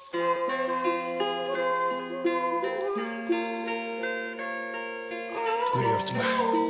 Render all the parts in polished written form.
Buyurtma.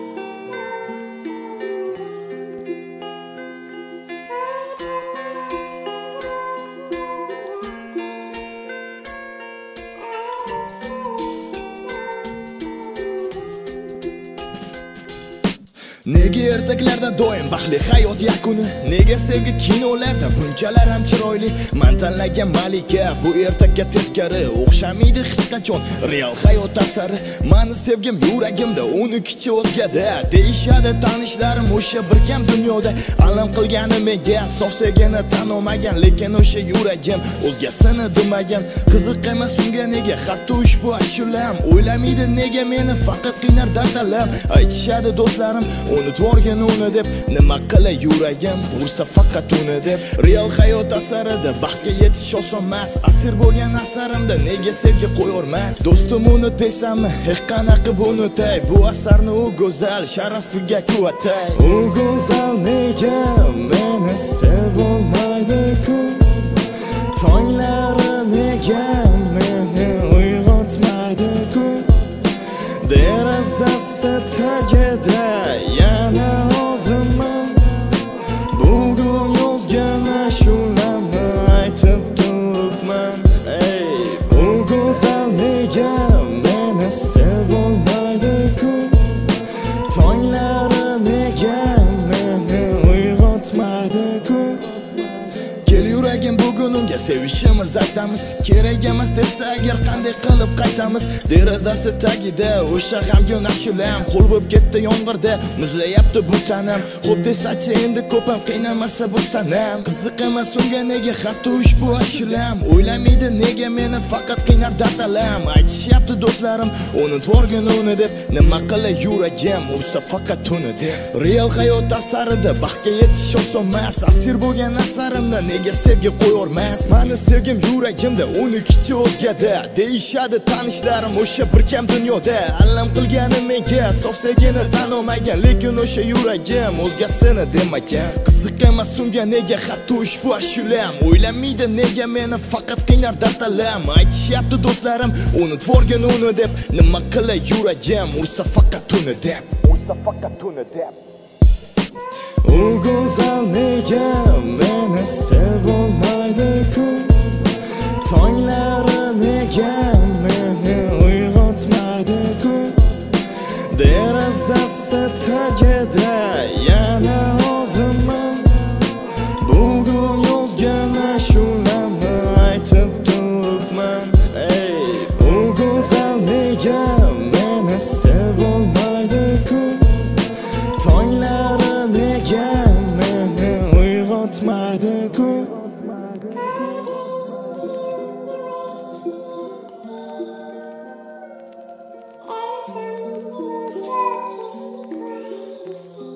Nega ertaklarda doim baxtli hayot yakuni? Nega sevgi kinolarda bunchalar ham chiroyli? Men tanlagan malika bu ertakka teskari, o'xshamaydi hech qachon real hayot asari. Meni sevgim yuragimda, unikichi o'zgada. Deyishadi tanishlarim o'sha bir kam dunyoda. Alam qilgani menga sof sevgini tan olmagan, lekin o'sha yuragim o'zgasini demagan. Qiziq emas unga nega hatto ushbu ashulam. O'ylamaydi nega meni faqat qiynar dardalam. Aytishadi do'stlarim unutvorgan uni deb, nima qilay yuragim ursa faqat uni deb. Real hayot asarida baxtga yetish oson emas. Asir bo'lgan asarimda nega sevgi qo'yormas? Do'stim unut desammi, hech qanaqa unutay. Bu asarni u go'zal sharafiga quvvatay. U go'zal nega meni sevolmaydi-ku? Tonglari nega meni uyg'otmaydi-ku? Derazasi tagida yana o'zimman. Bugun yozgan ashulamni aytib turibman. Bu go'zal nega meni sevolmaydi-ku? Tonglari nega meni uyg'otmaydi-ku? Kel yuragim bugun unga sevishimiz aytamiz. Kerak emas desa agar qanday qilib qaytamiz? Derazasi tagida o'sha g'amgin ashulam qo'l bo'lib ketdi yomg'irda, muzlayapti bu tanam. Xo'p desachi endi ko'pam qiynamasa bu sanam. Qiziq emas unga nega hatto ushbu ashulam. O'ylamaydi nega meni faqat qiynar dardalam. Aytishyapti do'stlarim unutvorgan uni deb, nima qilay yuragim ursa faqat uni deb. Real hayot asarida baxtga yetish oson emas. Asir bo'lgan asarimda nega sevgi qo'yormas? Meni sevgim yuragimda, unikichi o'zgada. Deyishadi tanishlarim o'sha bir kam dunyoda. Alam qilgani menga sof sevgini tan olmagan, lekin o'sha yuragim o'zgasini demagan. Qiziq emas unga nega hatto ushbu ashulam. O'ylamaydi nega meni faqat qiynar dardalam. Aytishyapti do'stlarim unutvorgan uni deb, nima qilay yuragim ursa faqat uni deb. Ursa faqat uni deb. U go'zal nega meni sevolmaydi-ku? Tonglari nega meni uyg'otmaydi-ku? Derazasi tagida yana o'zimman. Bugun yozgan ashulamni aytib turibman. Bu go'zal nega meni sevolmaydi-ku? Tonglari nega meni uyg'otmaydi-ku? And some people start kissing me.